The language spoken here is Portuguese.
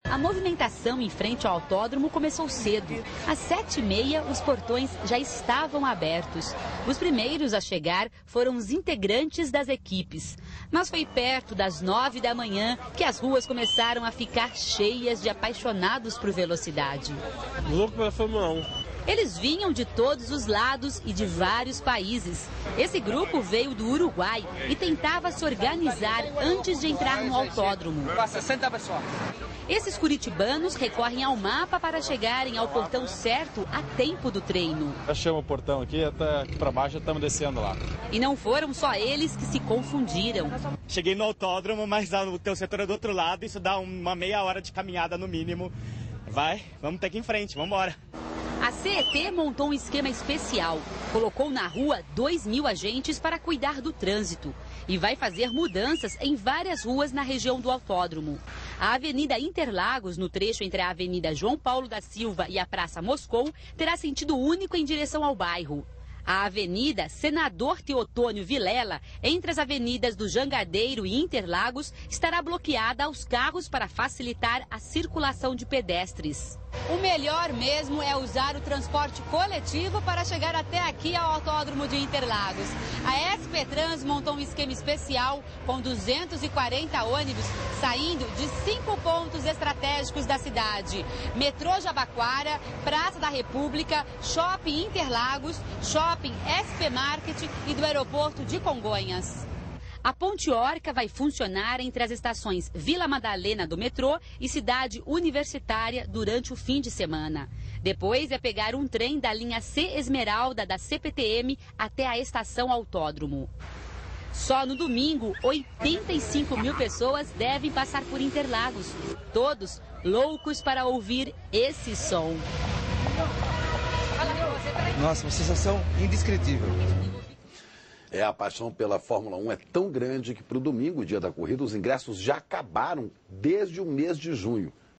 A movimentação em frente ao autódromo começou cedo. Às 7h30, os portões já estavam abertos. Os primeiros a chegar foram os integrantes das equipes. Mas foi perto das 9 da manhã que as ruas começaram a ficar cheias de apaixonados por velocidade. Louco pela Fórmula 1. Eles vinham de todos os lados e de vários países. Esse grupo veio do Uruguai e tentava se organizar antes de entrar no autódromo. 60 pessoas. Esses curitibanos recorrem ao mapa para chegarem ao portão certo a tempo do treino. Achamos o portão aqui, até aqui para baixo, estamos descendo lá. E não foram só eles que se confundiram. Cheguei no autódromo, mas o teu setor é do outro lado, isso dá uma meia hora de caminhada no mínimo. Vamos ter que ir em frente, vamos embora. A CET montou um esquema especial. Colocou na rua 2.000 agentes para cuidar do trânsito. E vai fazer mudanças em várias ruas na região do autódromo. A Avenida Interlagos, no trecho entre a Avenida João Paulo da Silva e a Praça Moscou, terá sentido único em direção ao bairro. A Avenida Senador Teotônio Vilela, entre as avenidas do Jangadeiro e Interlagos, estará bloqueada aos carros para facilitar a circulação de pedestres. O melhor mesmo é usar o transporte coletivo para chegar até aqui ao Autódromo de Interlagos. A SP Trans montou um esquema especial com 240 ônibus saindo de 5 pontos estratégicos da cidade: Metrô Jabaquara, Praça da República, Shopping Interlagos, Shopping SP Market e do aeroporto de Congonhas. A Ponte Orca vai funcionar entre as estações Vila Madalena do metrô e Cidade Universitária durante o fim de semana. Depois é pegar um trem da linha C Esmeralda da CPTM até a estação Autódromo. Só no domingo, 85.000 pessoas devem passar por Interlagos. Todos loucos para ouvir esse som. Nossa, uma sensação indescritível. A paixão pela Fórmula 1 é tão grande que para o domingo, dia da corrida, os ingressos já acabaram desde o mês de junho.